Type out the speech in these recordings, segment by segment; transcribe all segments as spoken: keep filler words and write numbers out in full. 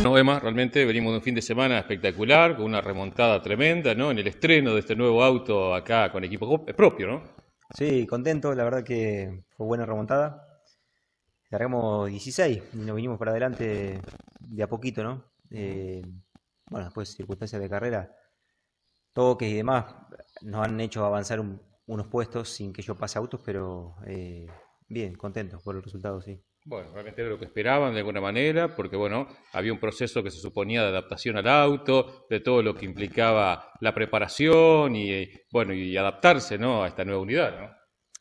No, Emma, realmente venimos de un fin de semana espectacular, con una remontada tremenda, ¿no? En el estreno de este nuevo auto acá con equipo propio, ¿no? Sí, contento, la verdad que fue buena remontada. Largamos dieciséis y nos vinimos para adelante de a poquito, ¿no? Ujú. Eh, bueno, después circunstancias de carrera, toques y demás nos han hecho avanzar un- unos puestos sin que yo pase autos, pero eh, bien, contento por el resultado, sí. Bueno, realmente era lo que esperaban de alguna manera, porque bueno, había un proceso que se suponía de adaptación al auto, de todo lo que implicaba la preparación y eh, bueno, y adaptarse, ¿no? A esta nueva unidad, ¿no?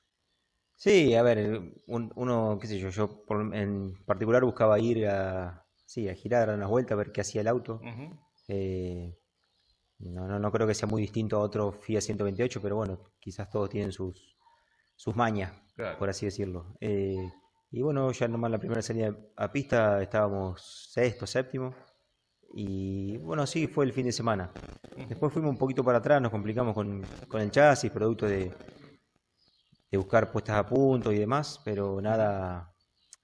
Sí, a ver, un- uno, qué sé yo, yo por- en particular buscaba ir a, sí, a girar, a dar unas vueltas, a ver qué hacía el auto. Ujú. Eh, No, no, no creo que sea muy distinto a otro Fiat ciento veintiocho, pero bueno, quizás todos tienen sus, sus mañas, Claro. por así decirlo. Eh, y bueno, ya nomás la primera salida a pista estábamos sexto, séptimo. Y bueno, sí, fue el fin de semana. Ujú. Después fuimos un poquito para atrás, nos complicamos con, con el chasis, producto de, de buscar puestas a punto y demás, pero Ujú. nada,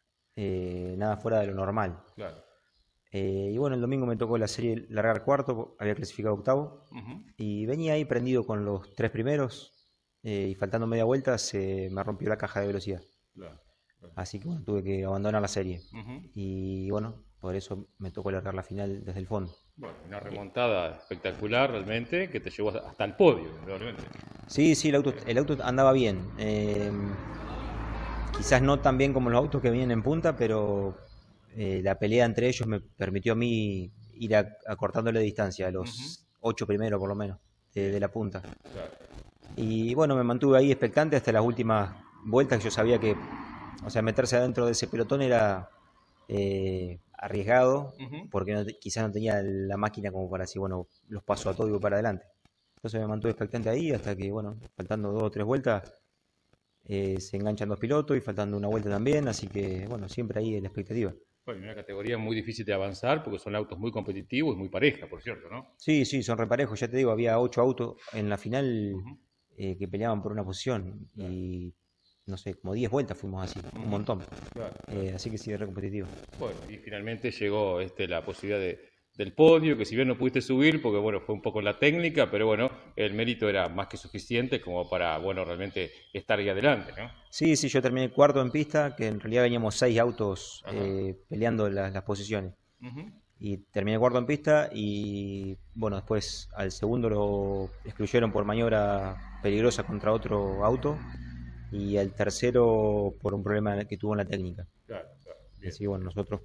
eh, nada fuera de lo normal. Claro. Eh, y bueno, el domingo me tocó la serie largar cuarto, había clasificado octavo. Ujú. Y venía ahí prendido con los tres primeros. Eh, y faltando media vuelta se me rompió la caja de velocidad. Claro. Claro. Así que bueno, tuve que abandonar la serie. Ujú. Y bueno, por eso me tocó largar la final desde el fondo. Bueno, una Eh, remontada espectacular realmente que te llevó hasta el podio, probablemente. sí, sí, el auto, el auto andaba bien. Eh, quizás no tan bien como los autos que vienen en punta, pero eh, la pelea entre ellos me permitió a mí ir a- acortándole distancia, a Ujú. los ocho primeros por lo menos, de, Bien, de la punta. claro. Y bueno, me mantuve ahí expectante hasta las últimas vueltas que yo sabía que, o sea, meterse adentro de ese pelotón era eh, arriesgado, Ujú. porque no te- quizás no tenía la máquina como para decir, bueno, los paso a todo y voy para adelante. Entonces me mantuve expectante ahí hasta que, bueno, faltando dos o tres vueltas, eh, se enganchan dos pilotos y faltando una vuelta también, así que, bueno, siempre ahí en la expectativa. Bueno, una categoría muy difícil de avanzar porque son autos muy competitivos y muy pareja, por cierto, ¿no? Sí, sí, son reparejos, ya te digo, había ocho autos en la final Ujú. eh, que peleaban por una posición Claro. y, no sé, como diez vueltas fuimos así, un Ujú. montón. Claro, claro. Eh, así que sí, re competitivo. Bueno, y finalmente llegó este, la posibilidad de, del podio, que si bien no pudiste subir, porque bueno, fue un poco la técnica, pero bueno, el mérito era más que suficiente como para, bueno, realmente estar ahí adelante, ¿no? Sí, sí, yo terminé cuarto en pista, que en realidad veníamos seis autos Ajá. eh, peleando las, las posiciones. Ujú. Y terminé cuarto en pista y bueno, después al segundo lo excluyeron por maniobra peligrosa contra otro auto y al tercero por un problema que tuvo en la técnica. Claro, claro, bien. Así que bueno, nosotros,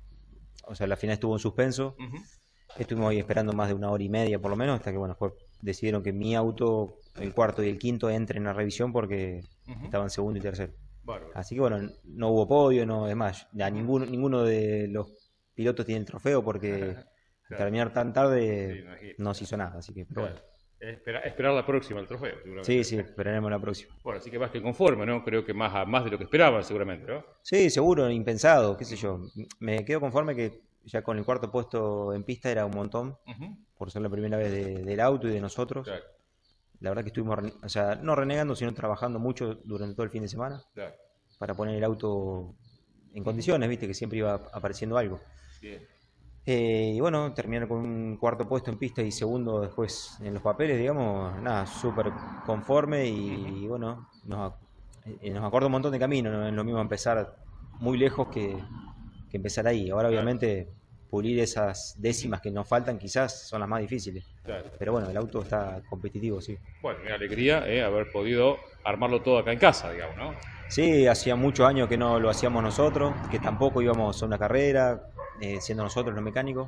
o sea, la final estuvo en suspenso. Ujú. Estuvimos ahí esperando más de una hora y media por lo menos, hasta que bueno, después decidieron que mi auto, el cuarto y el quinto, entren a revisión porque Ujú. estaban segundo y tercero. Bárbaro. Así que bueno, no hubo podio, no, es más, ya Ujú. ninguno, ninguno de los pilotos tiene el trofeo porque al Claro, terminar tan sí, tarde imagino, no se claro, hizo nada, así que, pero bueno. claro. Espera- esperar la próxima, el trofeo, Sí, seguramente. sí, esperaremos la próxima. Bueno, así que más que conforme, ¿no? Creo que más, a- más de lo que esperaban, seguramente, ¿no? Sí, seguro, impensado, qué sé Ujú. yo. Me quedo conforme que ya con el cuarto puesto en pista era un montón, Ujú. por ser la primera vez de- del auto y de nosotros. Claro, La verdad que estuvimos, rene- o sea, no renegando, sino trabajando mucho durante todo el fin de semana claro. para poner el auto en Ujú. condiciones, viste, que siempre iba apareciendo algo. Bien. Eh, y bueno, terminar con un cuarto puesto en pista y segundo después en los papeles, digamos, nada, súper conforme Ujú. y, bueno, nos, ac- eh, nos acorda un montón de camino, no es lo mismo empezar muy lejos que, que empezar ahí. Ahora Claro. obviamente pulir esas Ujú. décimas que nos faltan quizás son las más difíciles, Claro. pero bueno, el auto está competitivo, sí. Bueno, una alegría eh, haber podido armarlo todo acá en casa, digamos, ¿no? Sí, hacía muchos años que no lo hacíamos nosotros, que tampoco íbamos a una carrera, eh, siendo nosotros los mecánicos.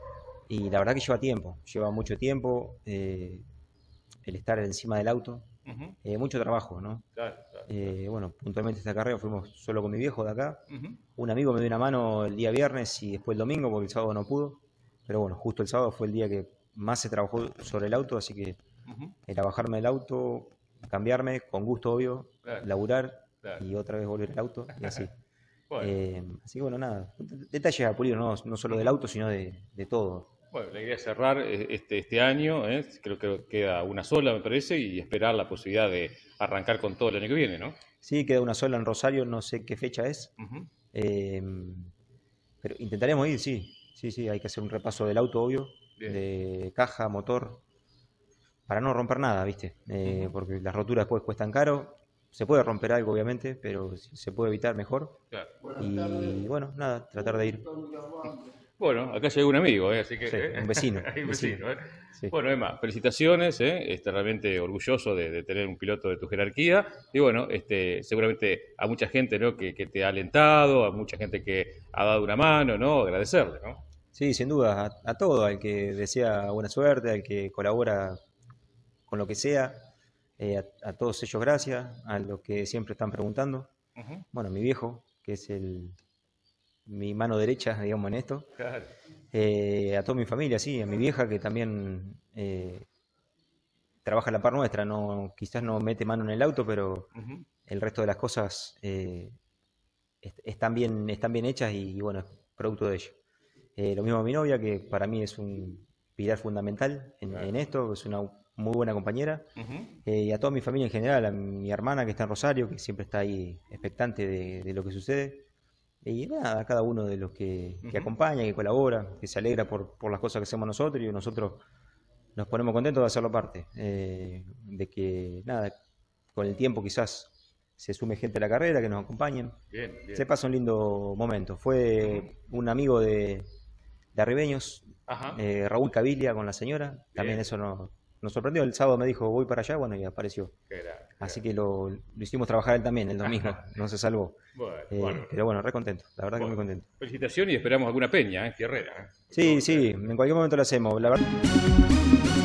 Y la verdad que lleva tiempo, lleva mucho tiempo eh, el estar encima del auto, Ujú. eh, mucho trabajo, ¿no? Claro, claro, claro. Eh, bueno, puntualmente esta carrera fuimos solo con mi viejo de acá. Ujú. Un amigo me dio una mano el día viernes y después el domingo porque el sábado no pudo. Pero bueno, justo el sábado fue el día que más se trabajó sobre el auto, así que Ujú. era bajarme del auto, cambiarme, con gusto obvio, Claro, laburar claro. y otra vez volver al auto y así. Bueno. Eh, así que bueno, nada, detalles a pulir, no, no solo del Ujú. auto, sino de, de todo. Bueno, la idea es cerrar eh, este, este año, ¿eh? Creo que queda una sola, me parece, y esperar la posibilidad de arrancar con todo el año que viene, ¿no? Sí, queda una sola en Rosario, no sé qué fecha es, Ujú. eh, pero intentaremos ir, sí. sí, sí, hay que hacer un repaso del auto, obvio, Bien. de caja, motor, para no romper nada, ¿viste? Eh, Ujú. porque las roturas después cuestan caro. Se puede romper algo, obviamente, pero si se puede evitar mejor. Claro. Y bueno, nada, tratar de ir. Bueno, acá llegó un amigo, ¿eh? Así que Sí, ¿eh? un vecino. Hay un vecino. vecino, ¿eh? Sí. Bueno, Emma, felicitaciones, ¿eh? Este, realmente orgulloso de, de tener un piloto de tu jerarquía. Y bueno, este, seguramente a mucha gente, ¿no? que, que te ha alentado, a mucha gente que ha dado una mano, ¿no? Agradecerle, ¿no? Sí, sin duda, a, a todo, al que desea buena suerte, al que colabora con lo que sea, eh, a, a todos ellos gracias, a los que siempre están preguntando. Ujú. Bueno, mi viejo, que es el, mi mano derecha, digamos, en esto. Claro. Eh, a toda mi familia, sí, a mi vieja que también eh, trabaja a la par nuestra, no, quizás no mete mano en el auto, pero Ujú. el resto de las cosas eh, est- están bien, están bien hechas y, y bueno, es producto de ello. Eh, lo mismo a mi novia, que para mí es un pilar fundamental en, Claro. en esto, es una muy buena compañera. Ujú. Eh, y a toda mi familia en general, a mi hermana que está en Rosario, que siempre está ahí expectante de, de lo que sucede. Y nada, a cada uno de los que, que Ujú. acompaña, que colabora, que se alegra por, por las cosas que hacemos nosotros y nosotros nos ponemos contentos de hacerlo parte. Eh, de que, nada, con el tiempo quizás se sume gente a la carrera, que nos acompañen. Bien, bien. Se pasa un lindo momento. Ujú. Fue un amigo de, de Arribeños, Ajá. eh, Raúl Cabilia con la señora. También Bien. eso nos, nos sorprendió. El sábado me dijo, voy para allá, bueno, y apareció. Qué grande, qué Así grande. que lo, lo hicimos trabajar él también el domingo, no se salvó. Bueno, Eh, bueno. pero bueno, re contento, la verdad que muy Bueno. contento. Felicitaciones y esperamos alguna peña, ¿eh? Fierrera, ¿eh? Sí, sí, en cualquier momento lo hacemos. La verdad.